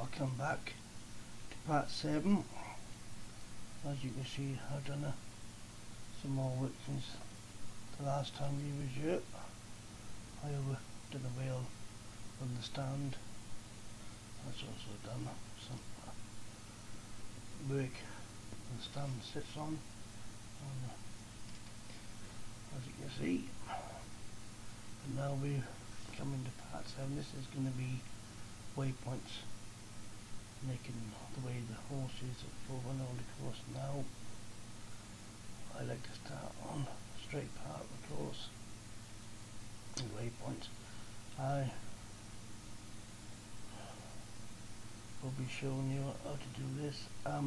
Welcome back to part 7. As you can see, I've done some more work since the last time we was here. I have done a wheel on the stand. I've also done some work the stand sits on. As you can see, and now we're coming to part 7. This is going to be waypoints, making the way the horses are going on the course. Now I like to start on a straight part of the course and waypoints. I will be showing you how to do this.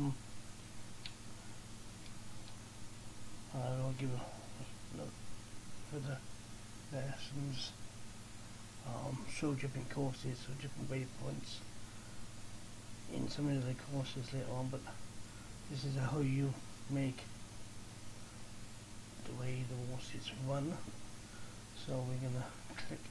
I will give a look further lessons, show different courses, so different waypoints in some of the courses later on, but this is how you make the way the horses run. So we're going to click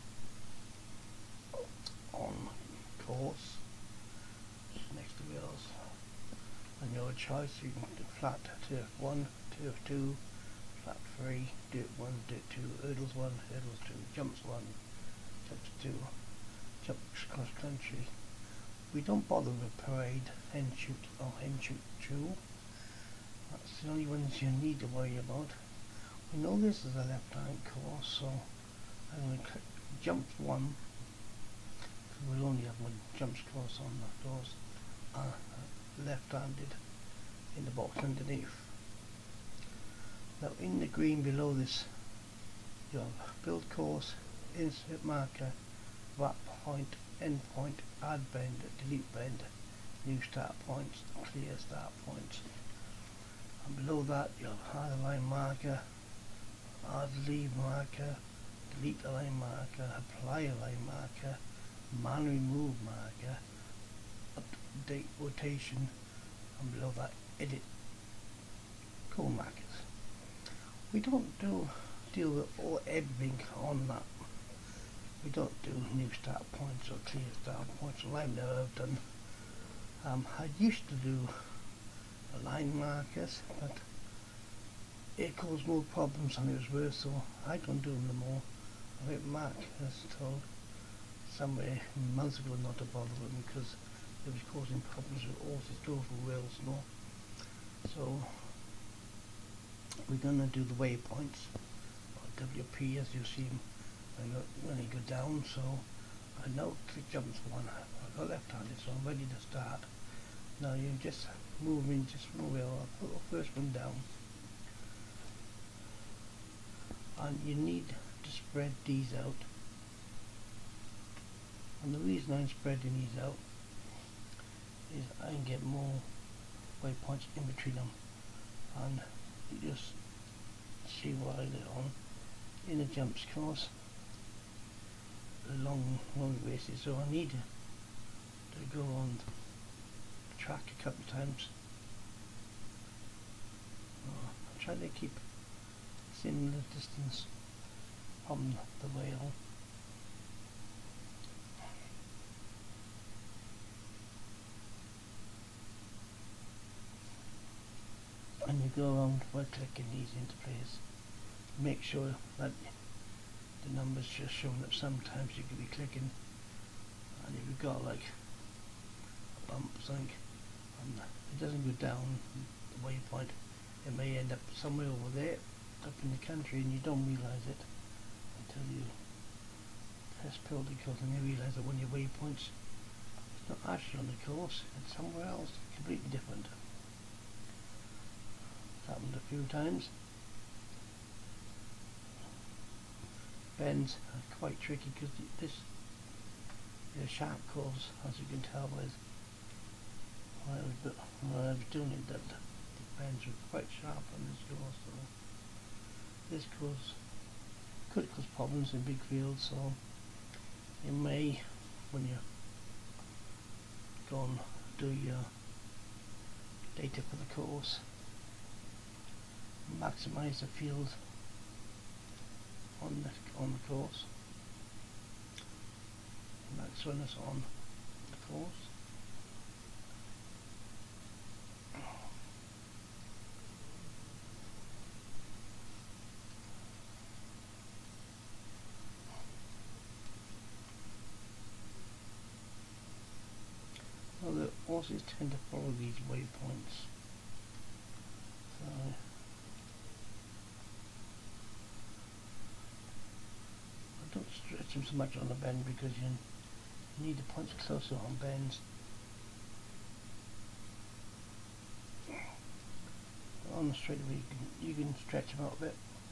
on course next to wheels, and your choice. You can do flat, turf 1, turf 2, flat 3, dirt 1, dirt 2, hurdles 1, hurdles 2, jumps 1, jumps 2, jumps cross country. We don't bother with parade, hen shoot or hen shoot 2. That's the only ones you need to worry about. We know this is a left hand course, so I'm going to click jumps 1, because we'll only have one jumps course on the course, left handed in the box underneath. Now in the green below this, you have build course, insert marker, wrap point, end point, add bend, delete bend, new start points, clear start points. And below that you have add a line marker, add leave marker, delete a line marker, apply a line marker, man remove marker, update rotation, and below that edit cone markers. We don't deal with everything on that. We don't do new start points or clear start points, and I've never done. I used to do line markers, but it caused more problems than it was worth, so I don't do them no more. I think Mark has told somewhere months ago not to bother with them because it was causing problems with horses drove over wheels and all. So we're going to do the waypoints, or WP, as you see them when you go down. So I now click jumps 1. I've got left handed, so I'm ready to start. Now you just move in, I'll put the first one down, and you need to spread these out. And the reason I'm spreading these out is I can get more waypoints in between them, and you just see what I did on in the jumps course, long races. So I need to go on the track a couple of times. I'm trying to keep similar distance from the wheel. And you go around by clicking these into place. Make sure that the numbers just showing up. Sometimes you could be clicking, and if you've got like a bump or something and it doesn't go down the waypoint, it may end up somewhere over there up in the country, and you don't realise it until you press build the course, and you realise that one of your waypoints is not actually on the course, it's somewhere else completely different. Happened a few times. Bends are quite tricky because this is a sharp course, as you can tell by when I was doing it, that the bends were quite sharp on this course. So this course could cause problems in big fields, so you may, when you go and do your data for the course, maximize the field on the course. Max run is on the course. courses tend to follow these waypoints. So I don't stretch them so much on the bend because you need the points closer on bends. On the straightaway you can stretch them out a bit.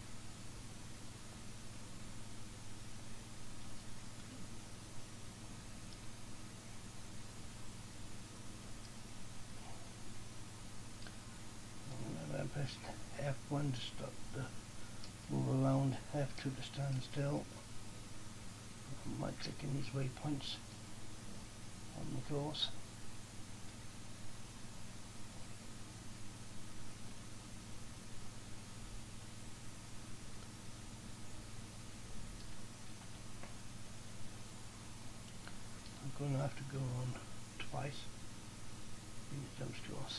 And press F1 to stop the move around, F2 to stand still. I might click in these waypoints on the course. I'm going to have to go on twice in the jumps course.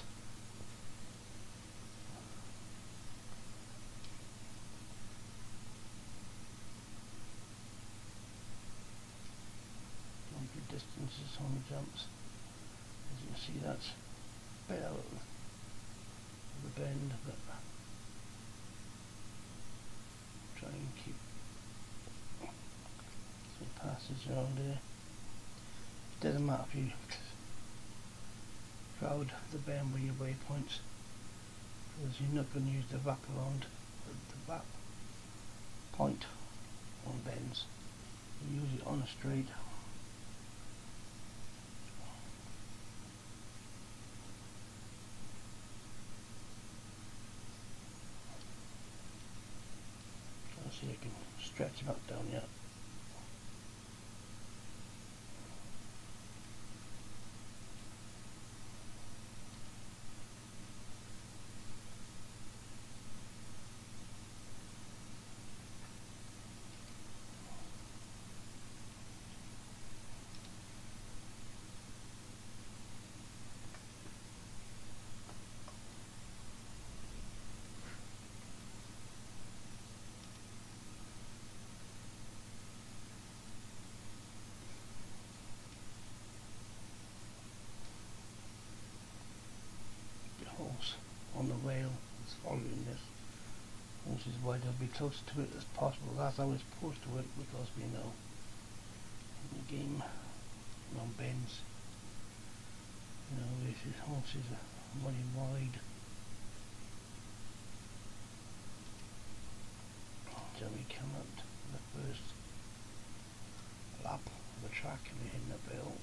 Distances on the jumps. As you can see, that's a bit out of the bend, but try and keep some passes around here. It doesn't matter if you crowd the bend with your waypoints, because you're not going to use the wrap around the wrap point on bends. You use it on a straight. See, I can stretch them up down yet. On the rail is following this, which is why they'll be close to it as possible. That's how it's supposed to work, because we know in the game on bends, you know, this is horses are running wide, so we come up to the first lap of the track and we're hitting the bill.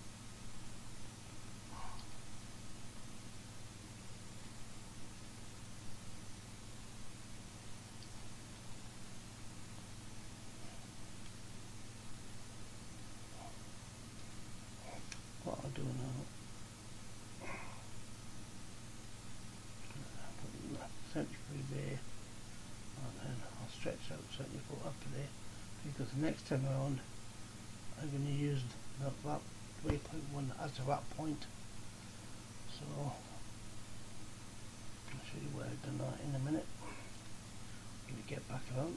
What I'll do now, put the 73 there, and then I'll stretch out 74 up to there, because the next time around I'm going to use that waypoint one as a wrap point. So I'll show you where I've done that in a minute. I'm going to get back around.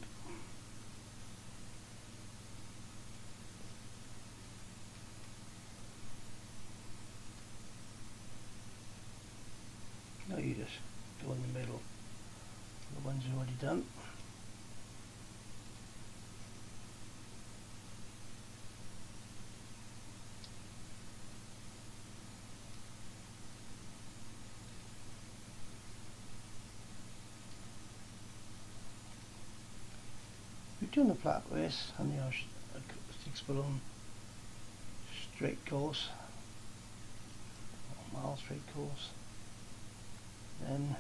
Now you just go in the middle, the ones you've already done. If you're doing a flat race and you're a 6 furlong straight course, or mile straight course, then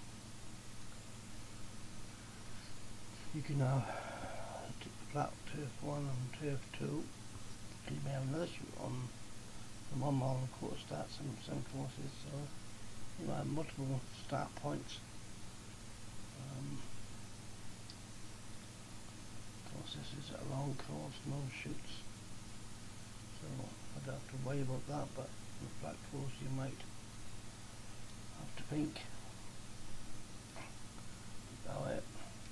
you can have flat turf 1 and turf 2. You may have another shoot on the 1 mile course starts and some courses, so you might have multiple start points. Of course, this is a long course, no shoots, so I don't have to worry about that, but in the flat course you might have to think about it.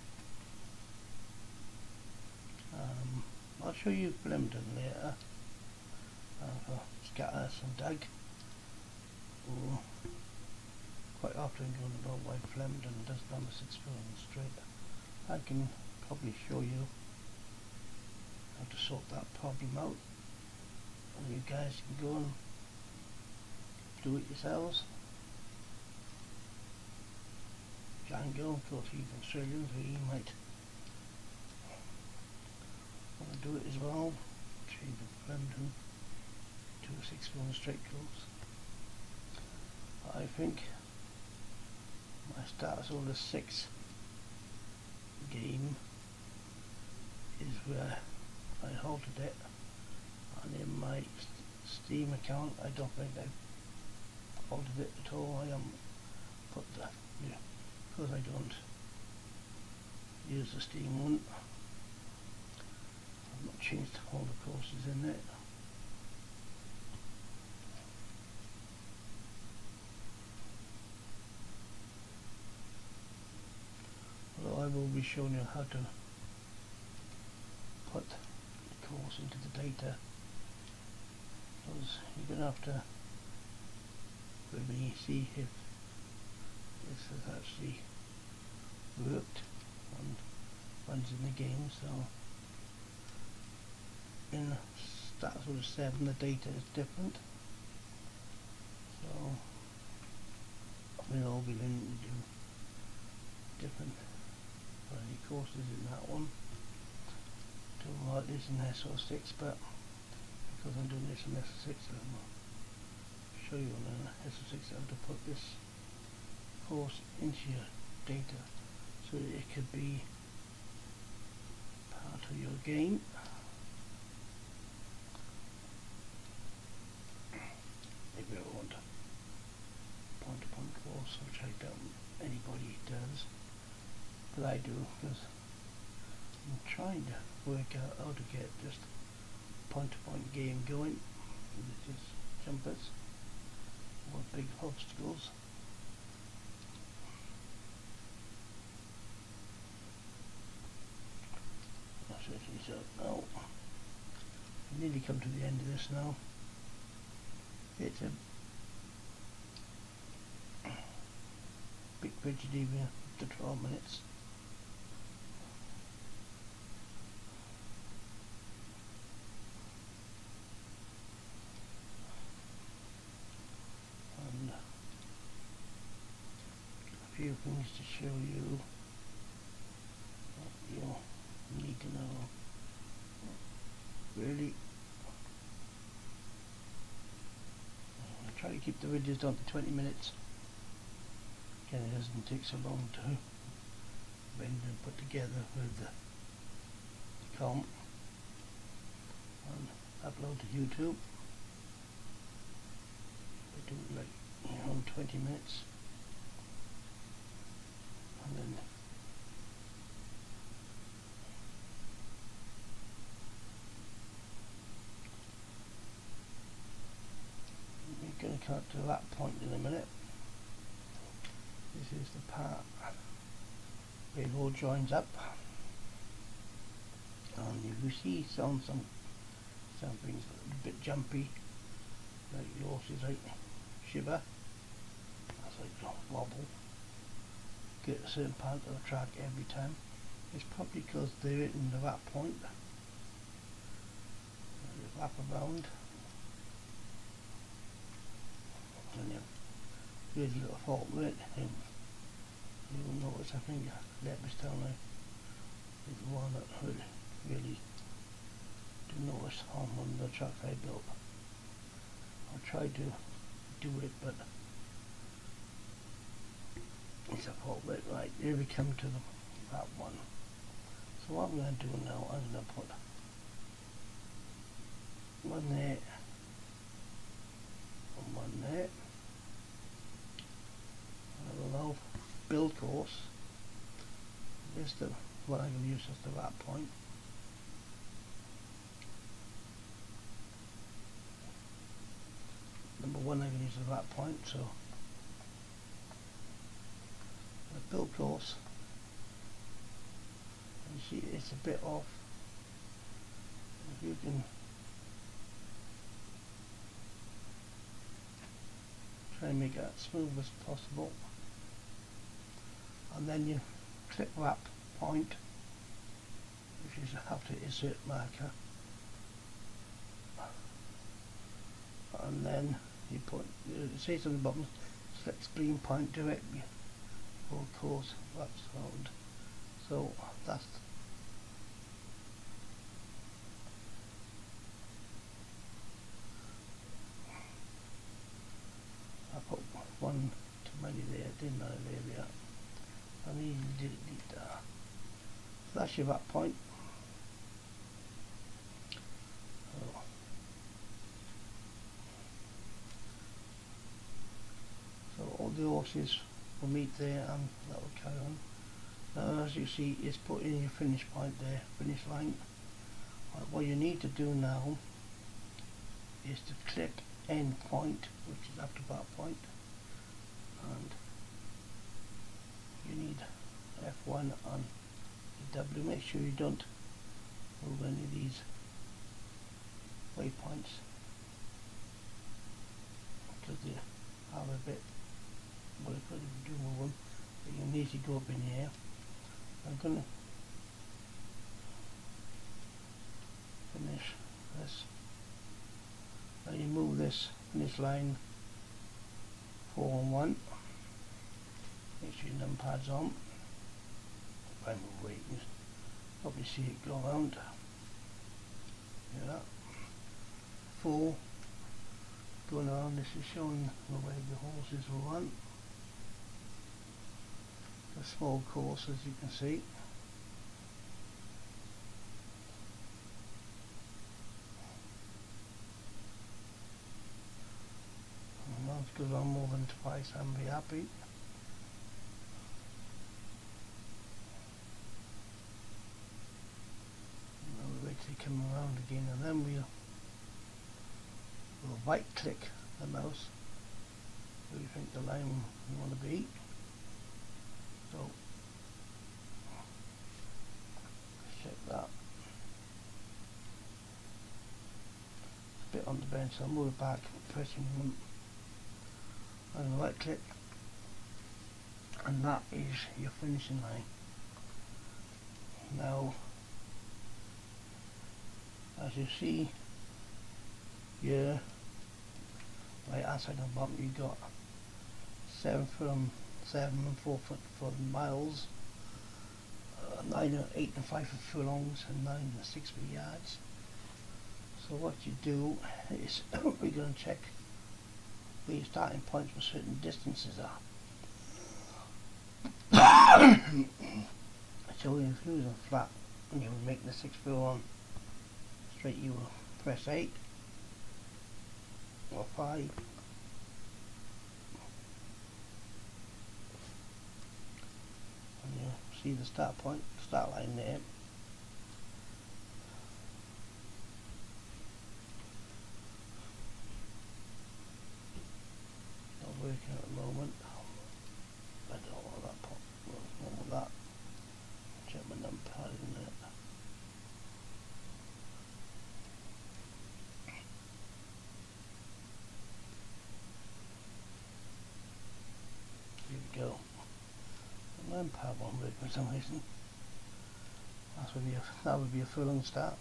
I'll show you Flemington later for Scatter's and Doug, who quite often going about why Flemington doesn't have a 6 furlong straight. I can probably show you how to sort that problem out, and you guys can go and do it yourselves. Django, of course he's Australian, so he might want to do it as well. Change the Flemington to a 6 furlong straight course. I think my Stars Order 6 game is where I halted it, and in my Steam account I don't think I've halted it at all. I haven't put the, because I don't use the Steam one, I've not changed all the courses in it. Although I will be showing you how to put the course into the data, because you're going to have to really see if this has actually worked and runs in the game. So in Stars Order 7 the data is different, so we'll all be learning to do different variety courses in that one to like this in SO6, but because I'm doing this in SO6 I'm going to show you on SO6 how to put this course into your data so that it could be part of your game. If you ever want a point-to-point course, which I don't anybody does, but I do, because I'm trying to work out how to get just point-to-point game going with just jumpers or big obstacles. So now I've nearly come to the end of this now. It's a big rigid area up to 12 minutes. And a few things to show you what you'll need to know. Really, I try to keep the videos down to 20 minutes. Again, it doesn't take so long to render and put together with the comp and upload to YouTube. I do it like 20 minutes, and then we're going to come up to that point in a minute. This is the part where it all joins up, and if you see some things a bit jumpy, like yours is like shiver, that's like wobble, get a certain part of the track every time. It's probably because they're in that point, they wrap around, and you really got a fault with it. You will notice, I think Leopardstown is the one that really do notice on one of the tracks I built. I tried to do it, but it's a fault with it. Right, here we come to that one. So what I'm going to do now, I'm going to put one there and one there. I will now build course. This is the what I'm going to use as the wrap point. Number one I'm going to use as the wrap point, so the build course, you see it's a bit off. If you can try and make it as smooth as possible. And then you click that point, which is after insert marker, and then you put, it says on the bottom, select spleen point directly for course that sound. So that's I put one too many there, didn't I? There we are. I need to delete that. So that's your that point. So all the horses will meet there and that will carry on. Now as you see, it's put in your finish point there, finish line. What you need to do now is to click end point, which is after that point, and you need F1 on W. Make sure you don't move any of these waypoints because they have a bit what it could if you do move them, but you need to go up in here. I'm going to finish this. Now you move this finish line 4 and 1. Make sure your numpad's on. If I move away, you can probably see it go around. Yeah. 4 going around. This is showing the way the horses will run. A small course, as you can see. And once it goes on more than twice, I'll be happy. Now we'll wait till you come around again, and then we'll right click the mouse where you think the line you want to be. So check that. It's a bit on the bench, so I'll move it back, pressing one and right click, and that is your finishing line. Now as you see here, right outside the bottom, you got 7 and 4 for miles, 9 and 8 and 5 for furlongs, and 9 and 6 for yards. So what you do is we're going to check where your starting points for certain distances are. So if you use a flat and you make the 6 furlong straight, you will press 8 or 5. See the start point, start line there. Not working at the moment. I don't want that pop. What's wrong with that? Check my numpad in there. Here we go. Numpad won't work for some reason. That would be a furlong start.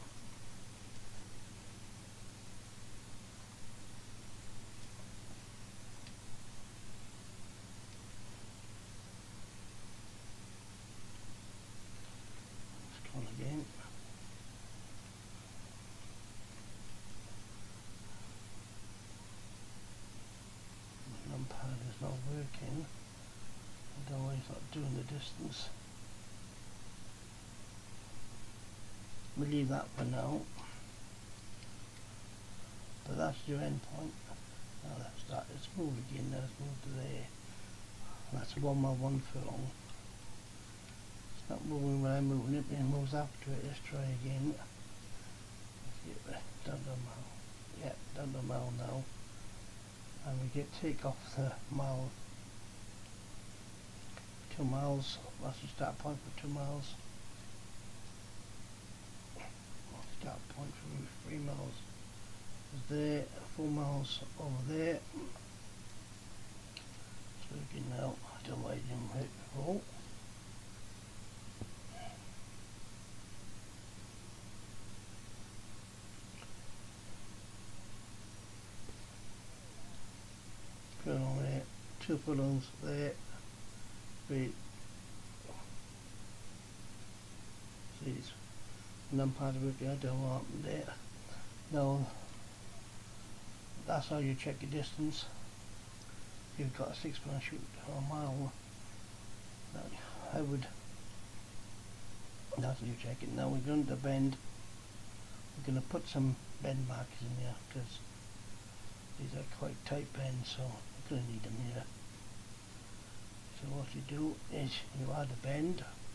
Let's go on again. The numpad is not working. I don't know why he's not doing the distance. We'll leave that for now. But that's your end point. Now let's move again. Let's move to there. That's 1 mile 1 furlong. It's not moving when I'm moving it, but it moves after it. Let's try again. Let's get down to a mile. Yeah, down to a mile now. And we take off the mile. 2 miles, that's the start point for 2 miles. Start point for 3 miles is there, 4 miles over there. working now. I don't like them right before. Put on there, 2 pull-ons there. See, it's one part of it I don't want there. Now that's how you check your distance. You've got a 6-pound shoot or a mile. I would. That's how you check it. Now we're going to bend. We're going to put some bend markers in there because these are quite tight bends, so you're going to need them here. So what you do is you add a bend.